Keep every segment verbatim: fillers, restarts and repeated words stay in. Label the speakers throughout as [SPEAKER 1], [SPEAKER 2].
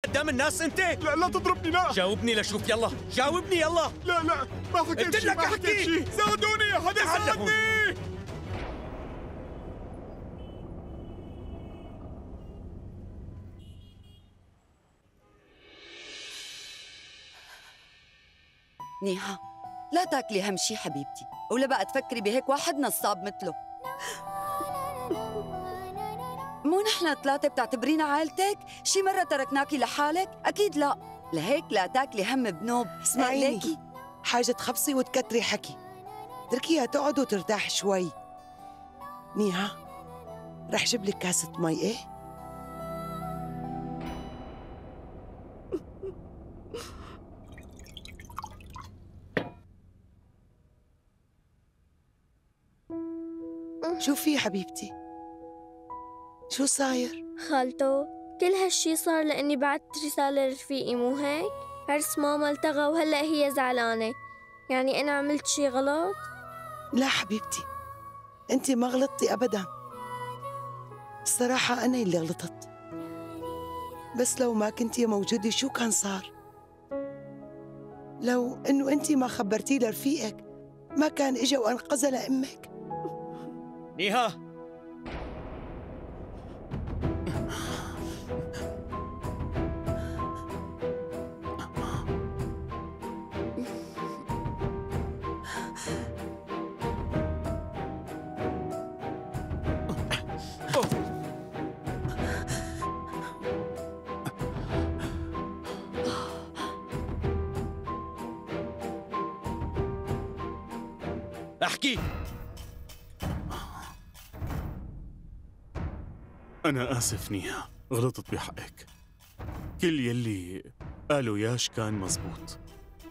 [SPEAKER 1] قدام الناس انت؟
[SPEAKER 2] لا لا تضربني لا.
[SPEAKER 1] جاوبني لشوف يلا، جاوبني يلا.
[SPEAKER 2] لا لا ما حكيت شيء، ما حكيت شيء. ساعدوني، حدا ساعدني.
[SPEAKER 3] نيها لا تاكلي هم شي حبيبتي، ولا بقى تفكري بهيك واحد نصاب مثله. مو نحن ثلاثة بتعتبرينا عائلتك؟ شي مرة تركناكي لحالك؟ أكيد لا، لهيك لا تاكلي هم بنوب.
[SPEAKER 4] اسمعيني، حاجة تخبصي وتكتري حكي، اتركيها تقعد وترتاح شوي. نيها رح جيب لك كاسة مي. ايه شو في حبيبتي؟ شو صاير؟
[SPEAKER 5] خالته كل هالشي صار لأني بعت رسالة لرفيقي، مو هيك؟ عرس ماما التغى وهلأ هي زعلانة، يعني أنا عملت شي غلط؟
[SPEAKER 4] لا حبيبتي، أنت ما غلطتي أبداً. الصراحة أنا اللي غلطت، بس لو ما كنتي موجودة شو كان صار؟ لو إنه أنت ما خبرتيه لرفيقك ما كان إجا وأنقذها لأمك.
[SPEAKER 1] نيها احكي.
[SPEAKER 2] أنا آسف نيها، غلطت بحقك. كل يلي قالوا ياش كان مزبوط.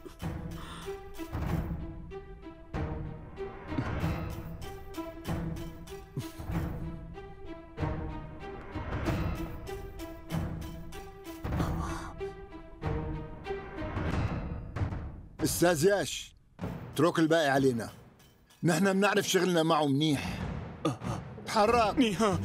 [SPEAKER 6] استاذ ياش، اترك الباقي علينا، نحن بنعرف شغلنا معه منيح. تحرك
[SPEAKER 2] نيها.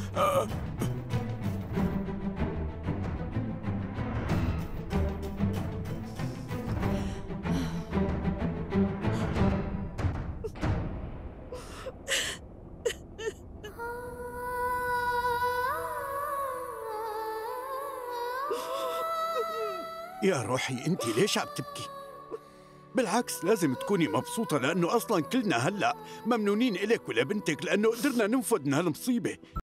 [SPEAKER 2] يا روحي انت ليش عم تبكي؟ بالعكس لازم تكوني مبسوطة، لأنه أصلاً كلنا هلأ ممنونين إلك ولبنتك لأنه قدرنا ننفذ من هالمصيبة.